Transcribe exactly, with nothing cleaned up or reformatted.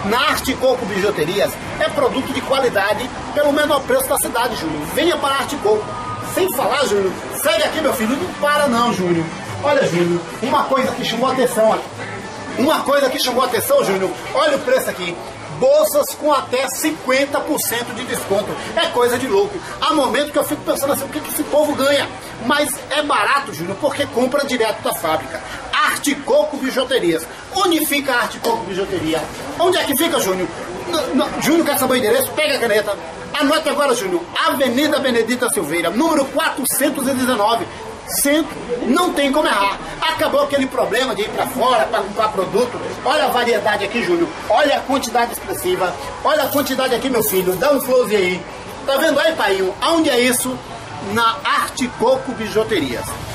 Na Arte Coco Bijuterias é produto de qualidade pelo menor preço da cidade, Júnior. Venha para a Arte Coco. Sem falar, Júnior, segue aqui, meu filho, não para não, Júnior. Olha, Júnior, uma coisa que chamou a atenção aqui. Uma coisa que chamou a atenção, Júnior, olha o preço aqui. Bolsas com até cinquenta por cento de desconto. É coisa de louco. Há momento que eu fico pensando assim, o que, que esse povo ganha? Mas é barato, Júnior, porque compra direto da fábrica. Arte Coco Bijuterias. Onde fica a Arte Coco Bijuteria? Onde é que fica, Júnior? Júnior quer saber o endereço? Pega a caneta. Anote agora, Júnior. Avenida Benedita Silveira, número quatrocentos e dezenove. Centro, não tem como errar. Acabou aquele problema de ir para fora para comprar produto. Olha a variedade aqui, Júnior. Olha a quantidade expressiva. Olha a quantidade aqui, meu filho. Dá um close aí. Tá vendo aí, pai? Aonde é isso? Na Arte Coco Bijuterias.